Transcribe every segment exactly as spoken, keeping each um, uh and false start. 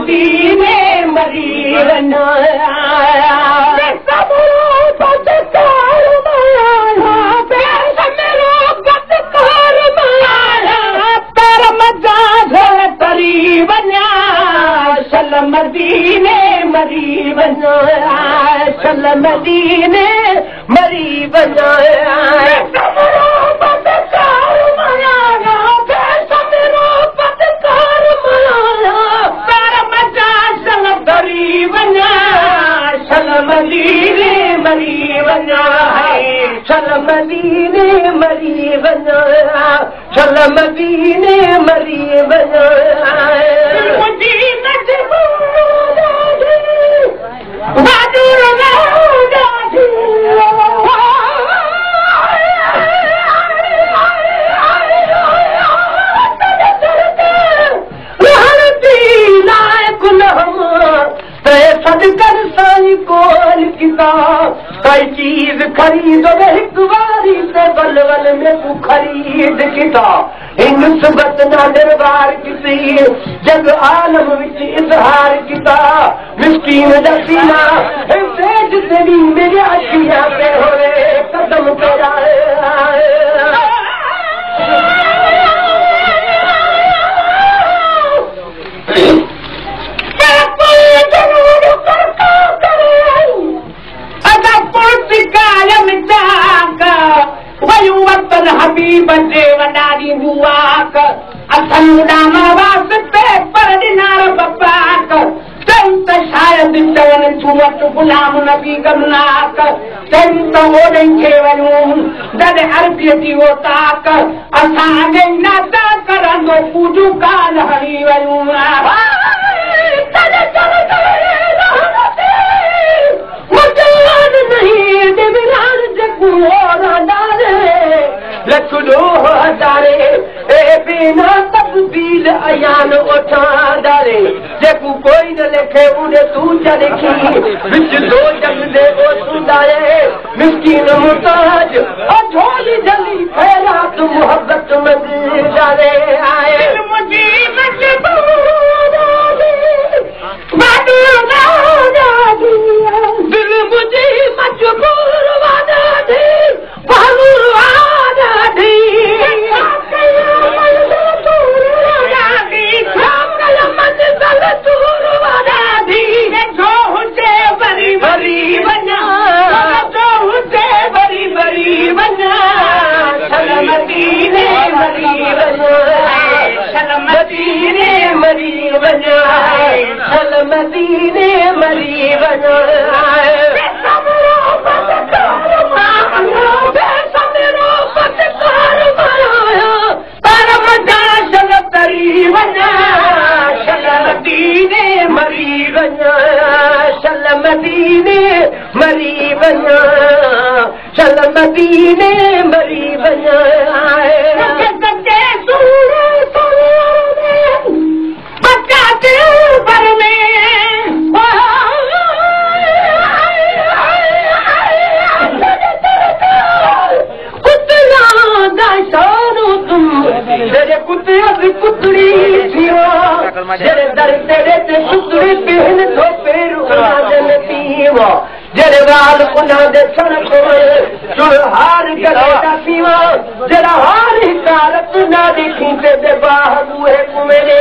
मदीने मरी वञा मदीने मरी वञा चल मदीने मरी वञा चल मदीने मरी वञा चल मदीने मरी वञा चल मदीने मरी वञा कई चीज खरीद हिकु वारी से बल बल में तू खरीद किता हिन सुबत ना दरबार किसी जग आलम विच इजहार किता मिस्कीन दसीना तेज तेरी मेरे अखियां पे होए कदम तेरा हबीब जे वॾारी बुआक अथन उॾामा वास्ते पर ॾिनार बपाक चई त शायद चवनि तूं वटि गुलाम नबी गमनाक चई त ओॾे खे वञूं जॾहिं अरबीअ जी वो ताक असां अॻे नाता करंदो पूजू काल हणी वञूं लखड़ो हज़ारे ए बिना तब्दील अयान उठा डाले जेको कोई न लिखे उन्हें तू च लिखी विच दो जग दे वो सुधारे मिस्कीन मुताज अझोली जली फैला तू मोहब्बत में डाले आए मुझे मजबूर वादा वादा दिल मुझे मजबूर वादा दे बहादुर मदीने मरी वञा चल मदीने मरी वञा पर मजा चल तरी वञा चल मदीने मरी वञा चल मदीने मरी वञा चल मदीने मरी वञा कुतड़ी जरे दर तेरे ते कुतड़ी पहन तो पेरू जन पीवा जरे वाल उन्हां दे सड़क सुरहार गले दा पीवा जरा हार हिकारत ना दिखी ते दे बाह बुए कुमेरे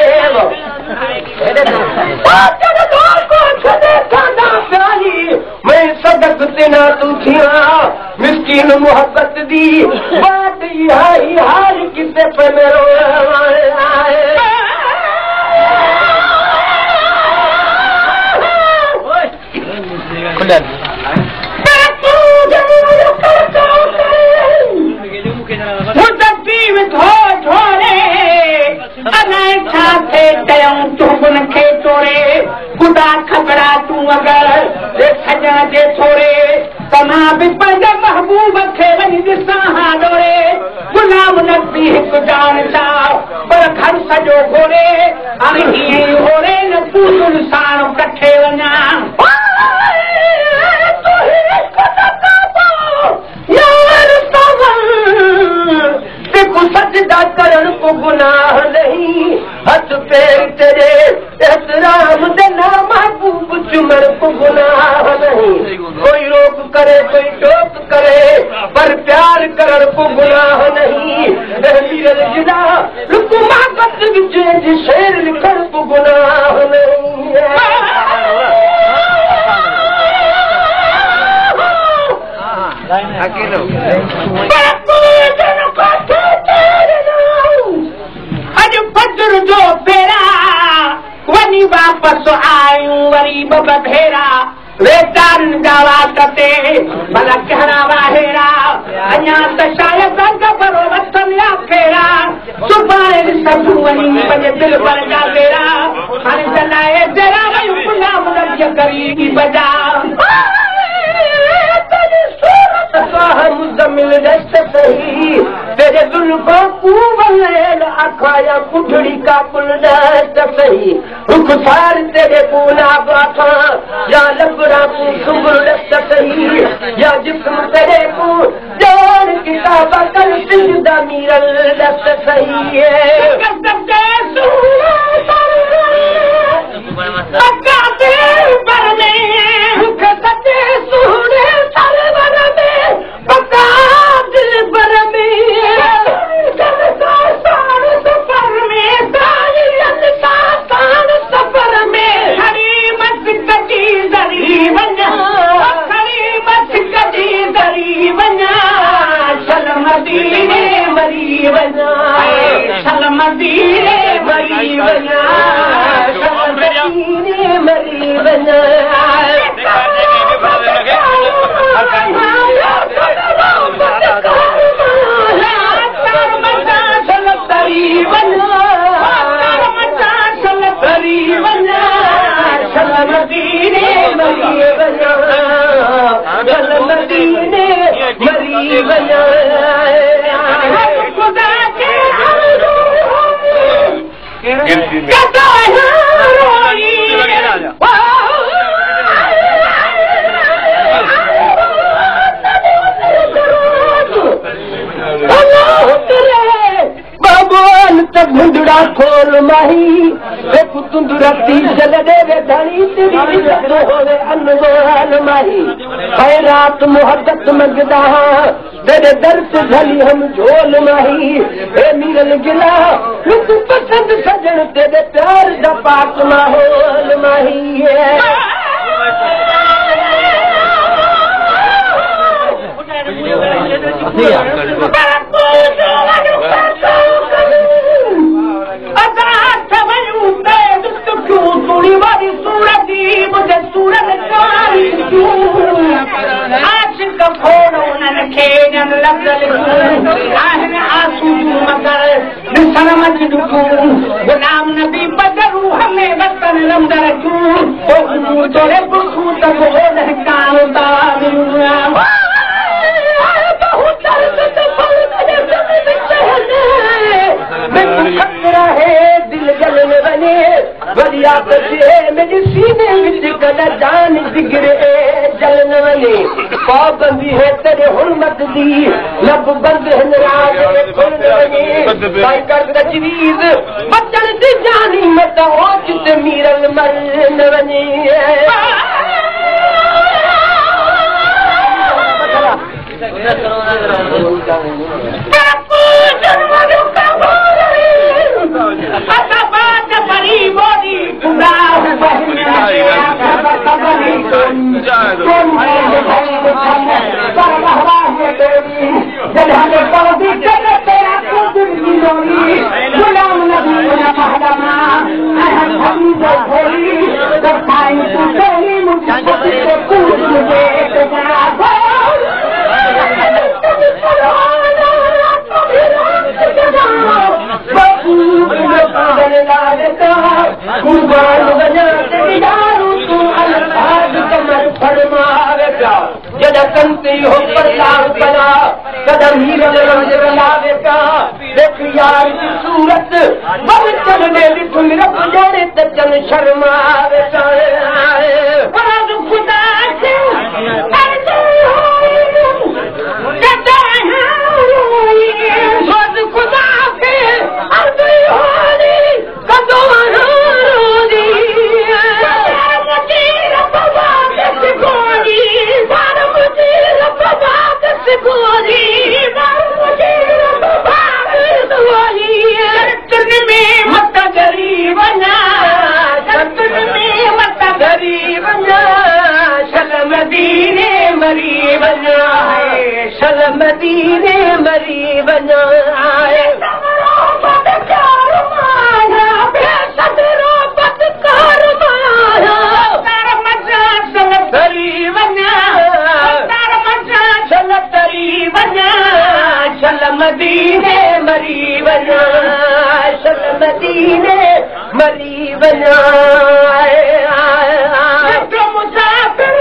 जरे दोर को छदे खाना प्याली मैं सदक ते ना तू थिया मिस्कीन मोहब्बत दी बात यही हाल किसे पे मेरो खुदा खबरा तू अगर सजा जे थोरे तमा भी पंहिंजे महबूब खे वञी ॾिसां हा डोरे गुलाम नबी हिकु जान चा पर घर सॼो घोरे हाणे हीअं ई घोरे न तूं सुनसान कठे वञा सजदा करण को गुनाह नहीं हथ पैर तेरे एहतराम देना महबूब चुमर को गुनाह नहीं कोई रोक करे कोई टोक करे पर प्यार करण को गुनाह नहीं मीरल जिला रुकु मोहब्बत विच शेर लिखण को गुनाह नहीं अकेलो अज फजर जो फेरा वनी वापस आयूं वरी बब भेरा वेचारन जावा कते भला कहरा वाहेरा अञा त शायद गबरो वतन या फेरा सुभाणे सब वनी पंहिंजे दिल पर जा फेरा हाणे चलाए तेरा वई गुलाम नबी करीम बजा मुज़म्मिल रस्त सही तेरे जुल्फों को वलेल अखाया कुठड़ी का पुल दस्त सही रुखसार तेरे पूना बाथा या लबड़ा को सुंगुर रस्त सही या जिस्म तेरे को जान किताबा कल सिजदा मीरल दस्त सही है कसम के सूरा अकाते पर में कसते सूरे सरवर में बता दिल पर में जब का सार सफर में दानियत का सार सफर में हरी मत कटी दरी बना हरी मत कटी दरी बना चल मदीने मरी बना चल मदीने मरी बना चल मदीने मरी बना मुंडड़ा खोल माही देखो तुंदुरती चल देवे धनी तेरी तो होवे अनवान माही खैरात मोहब्बत मंगदा तेरे दर से झली हम झोल माही ए मीरल गिला तू पसंद सजन तेरे प्यार दा पाक माहौल माही है मुझे सूरत आशिक फोन उन्हनि खे ॼण लॻल आहिनि आंसू मगर ॾिसण मच ॾुकूं गुलाम नबी बदरू हमें वतन लंदर जूं तोरे बुखूं त बोल कान ता बहुत दर्द से पल मेरे दिल में खतरा है दिल जलने बने वलिया तुझे मेरे सीने विच कदा जान बिगड़े जलन वने पाबंदी है तेरे हुर्मत दी लब बंद है नाज में खुल वने भाई कर तजवीज बचन दी जानी मत हो जिते मीरल मरन वने कंती हो पल्लाव बना कदम ही लावे का देख यार की सूरत बल चलने लिखुन रब जाने तचन शर्मावे पर खुदा से खुदा डरी वञा शल मदीने मरी वञा शल मदीने मरी वञा मदीने मरी वञा शल मदीने मरी वञा मुसाफ़िर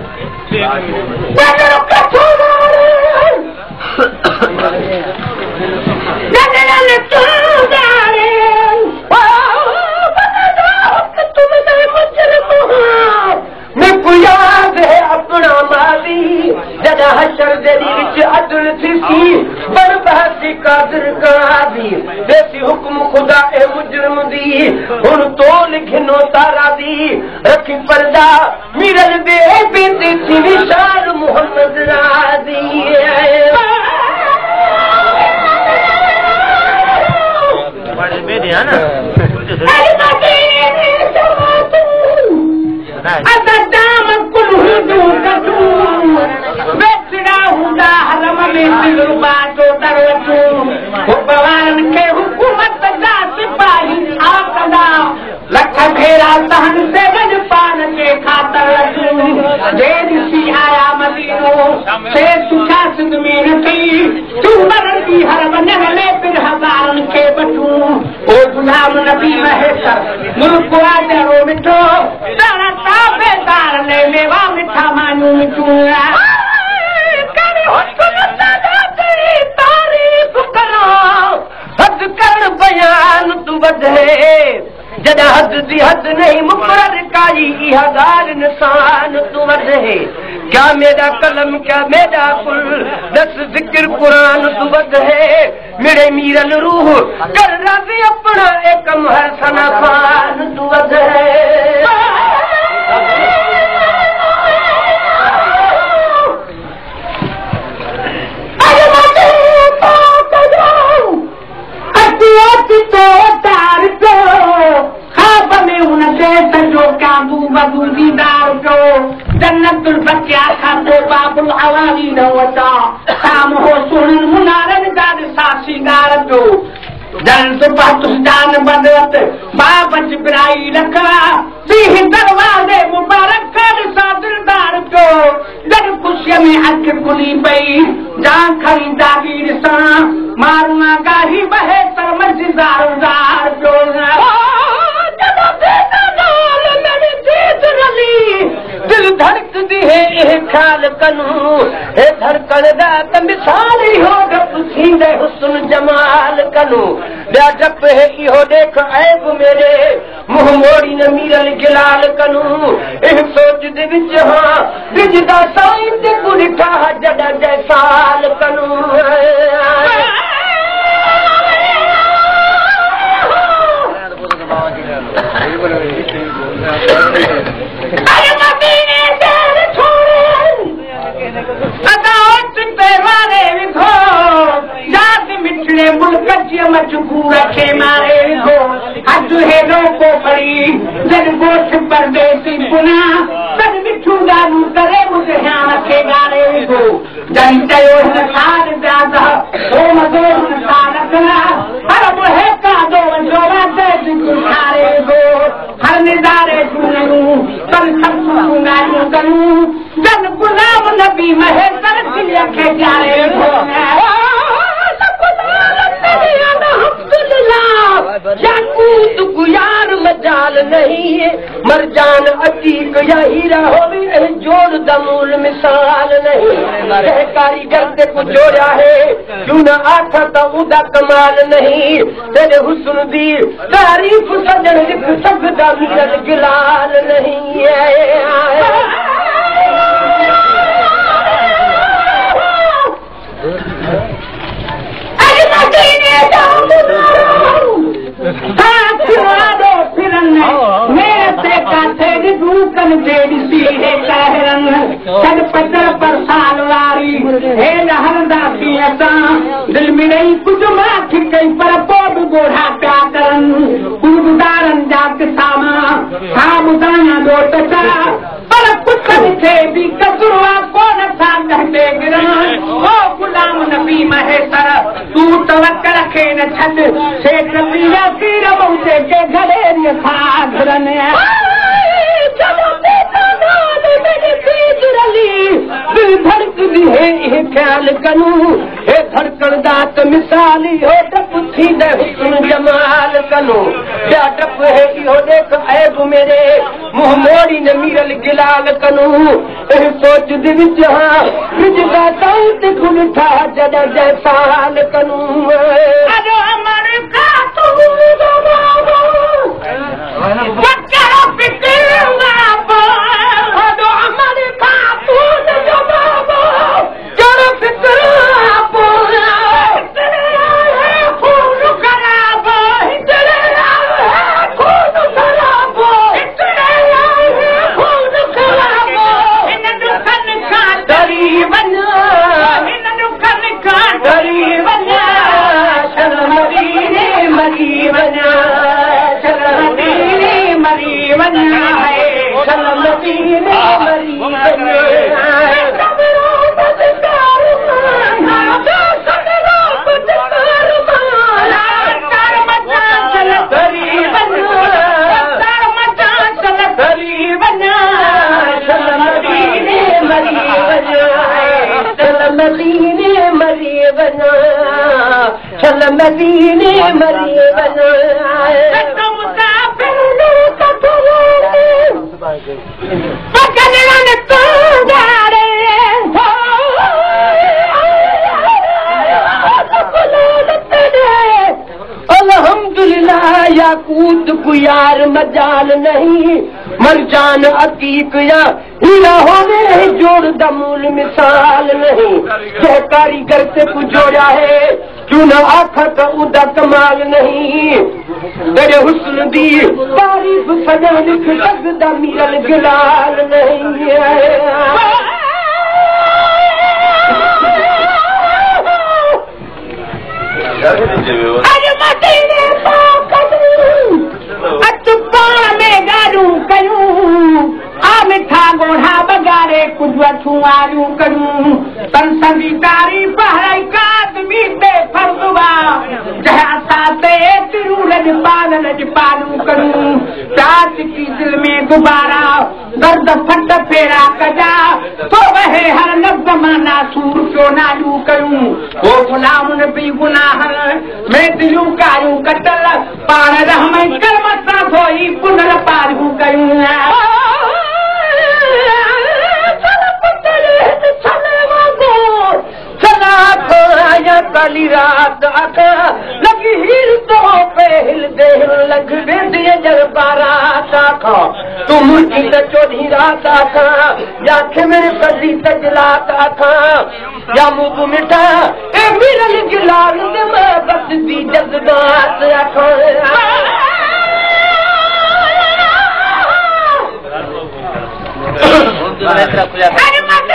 याद है अपना माली जदा हशर जरी विच अदल थी बर्बादी कादिर कादी देसी हुक्म खुदा ए मुजरम दी हुन तोल घिनो तारा दी रखी पर्दा मिरल दे बेती थी विशाल मोहम्मद रादी बेदिया ना अदा दाम कुल हुदू कदू बेचड़ा हुदा हरम में दिलरुबा तो दरवतू भगवान के हुकूमत जा सिपाही आपदा लख घेरा सहन से गज पान के खातर लजू जेदी सी आया मदीनो से सुखा सिंध में थी तू मरण की हर बनन में फिर हजारन के बचू ओ गुलाम नबी महेशर मुल्क आजरो मिठो तारा ताबेदार ले लेवा मिठा मानू मिठूरा करे हुक्म दादा तेरी तारीफ करो हद कर बयान तू बदे जदा हद दी हद नहीं मुकर्रर काई इहा गाल निशान तू वधे क्या मेरा कलम क्या मेरा कुल दस जिक्र कुरान तू वधे मेरे मीरल रूह कर राज़ी अपना एक महर सना खान तू वधे तो तार को खाब में उन से सजो काबू बबू दीदार को जन्नतुल बकिया खाते बाबुल अवाली न वता शाम हो सुन मुनारन दाद सासीदार को जल्द पाकिस्तान बदत बाबच बिराई रखा सीह दरवाजे मुबारक कर सादिरदार को जब खुशी में अख खुली पई जान खरीदारी सा मारूंगा गाही बहे तर मर्जीदार दार जो जब बेटा नाल मेरी जीत रली दिल धड़कदी है ए ख्याल कनू ए धड़कन दा त मिसाल ही हो गप थींदे हुस्न जमाल कनू ॿिया जप है इहो देख ऐब मेरे मुंह मोड़ी न मीरल गिलाल कनू इह सोच दे विच हां बिजदा साईं ते को ॾिठा जॾा जैसाल कनू अरे मदीने तेर छोड़े अदावत ते मारे विखो याद मिठड़े मुल्क जी मजबूर के मारे विखो हद हेडो को पड़ी जन गोठ परदेसी पुना सद मिठू गालू करे मुझे ध्यान के गारे विखो जन चयो हिन साल ज्यादा ओ मदो हिन साल कला हर मुहे का दो जो वादे जिंदगी सारे गो हर निजारे सुनू तन सब सुनायूं करूं जन गुलाम नबी महेशर दिल के जारे गो याकूत गुयार मजाल नहीं है मरजान अतीक या हीरा हो भी जोड़ दमूल मिसाल नहीं है कारीगर ते को जोड़ा है क्यों न आखा तो उदा कमाल नहीं तेरे हुस्न दी तारीफ सजन लिख सकदा मीरल गिलाल नहीं है अरे मदीने जाऊं पचर पर साल वारी हे हरंदासी असां दिल में नहीं कुछ मां थी कई पर पोइ बि ॻोढ़ा पिया करनि कूददारनि जा किसामा खाम खुदाया लोट था पर पुछन थे भी कसुरवा कौन था कहते गिरन ओ गुलाम नबी महेसर तू तवक्कल रखे न छद शेख पीरा पीर बहुते के घरे था घरन चलो बेटा नाल मेरी पीर रली दिल धड़कदी है ये ख्याल करूं ए धड़कन दात मिसाली हो टप थी दे हुस्न जमाल करूं क्या टप है यो देख ऐब मेरे मुंह मोड़ी न मीरल गिलाल करूं ए सोच दे विच हां विजदा तौत खुल था जद जैसाल करूं अरे हमारे का तू बाबा वक्का फिक्र बाबा अरे हमारे का तू बाबा जरा फिक्र चल मदीने मरी बना मुसाफिर अल्हम्दुलिल्लाह याकूत को यार मजाल नहीं मरजान अतीक या हीरा होने जोड़ दमूल मिसाल नहीं जो कारीगर से को जोड़ा है क्यों न आखा का उदा कमाल नहीं तेरे हुस्न दी तारीफ सजा लिख सकदा मीरल गिलाल नहीं है अरे मदीने पाक अतुपान में गारू कयूं आ मिठा गोढ़ा बगारे कुछ वठूं आरू करूं संसदी तारीफ है कादमी पे फर्दवा जहाँ साथे तिरू लज पाल लज पालू करूं चाच की दिल में गुब्बारा दर्द फट फेरा कजा तो वह हर लफ्ज माना सूर क्यों नालू करूं वो गुलाम नबी गुनाह मैं दिलू कारू कटल पार रहम कर्म सा धोई पुनर पारू कयूं काली रात आका लगी हिल तो पे हिल दे लग बेंदे जर बारात आका तुम की चौधी रात आका या खे मेरे कदी तजलात आका या मुंह मिठा ए मिरल गिलाल दे मैं बस दी जज्बात आका अरे मते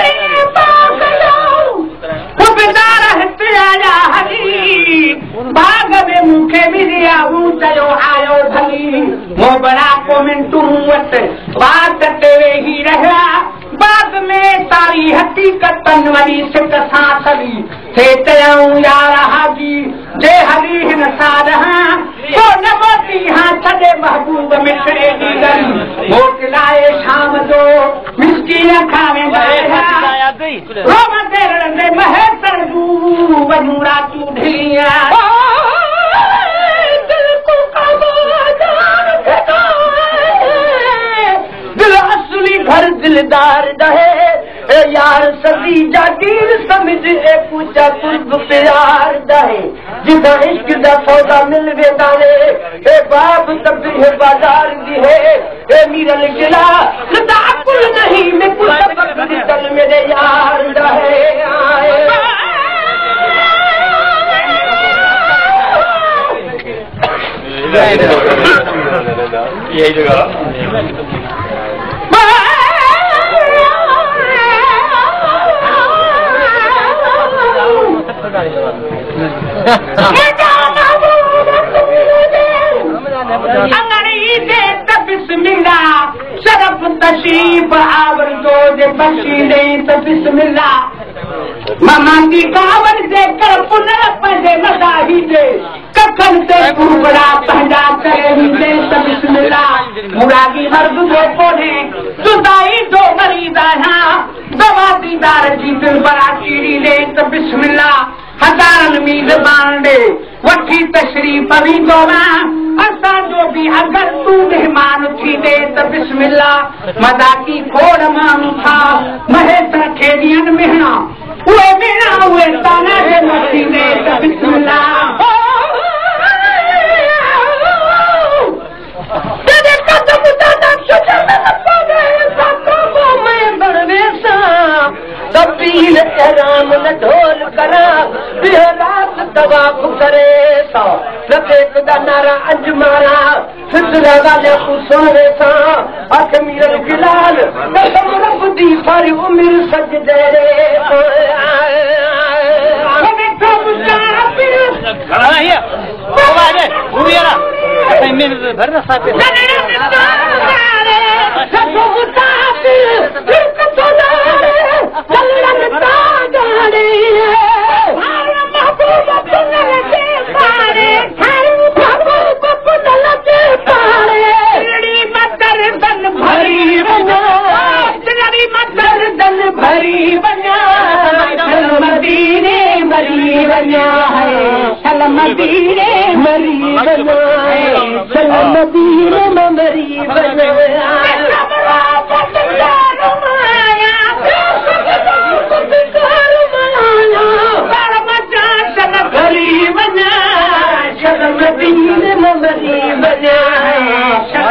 बाग में मुखे भी दिया हूँ चलो आयो धनी वो बड़ा को मिंटू वट बात तेरे ही रहा बाद में सारी हकीकत तनवरी से कसा सली थे तयाऊं यार हाजी जे हरी हिन सारहा तो नमती हाँ छड़े महबूब मिठड़े की गली वो खिलाए शाम जो मिस्कीन खावे रोम देर दे महेसर बू बनूरा तू ढिया दिल को दिल असली घर दिलदार दहे ए यार सदी जागीर समझ ए पूछा कुर्ब प्यार दहे जिदा इश्क दा सौदा मिल वेदाने ए बाप तब्दी है बाजार दी है ए मीरल गिला लदा कुल नहीं मैं कुछ बकरी तल मेरे यार दहे आए यही जगह अंगड़ी दे बिस्मिल्लाह शरफ तशरीफ आवर जो जे बख्शी दे त बिस्मिल्लाह मामा की कावर से कर पुनर पंजे मदाही दे कखन ते कुबड़ा पंजा करे दे त बिस्मिल्लाह मुरागी मर्द जो कोने जुदाई दो मरीदा हां दवा दीदार जी दिल बड़ा कीड़ी दे त बिस्मिल्लाह हजारन मील बांडे वठी तशरीफ भी दोना असा जो भी अगर तू मेहमान थी दे त बिस्मिल्लाह मजाकी खोड़ मानू था महेश खेदियन मेहना उए मेहना उए ताना दे मती दे त बिस्मिल्लाह तेरे कदम दादा शुक्र में लपा गए सातो वो मैं बड़वे सा तबील एराम न ढोल करा बिहरात तवाफ करे सा रफेक दा नारा अंज मारा फितरा वाले को सुनवे सा आख मीर बिलाल कसम रब दी सारी उम्र सजदे रे हमें तो मुसाफिर खड़ा है बाबा रे उरिया ऐसे में भरना साथ सब मुसाफिर फिर तो जाने चल लगता जाने हर महबूब तुनल के पारे हर महबूब तुनल के पारे तेरी मदर दन भरी बना तेरी मदर दन भरी बना चल मदीने मरी बना है चल मदीने मरी बना है चल मदीने मरी बना मदीने में मरी बना है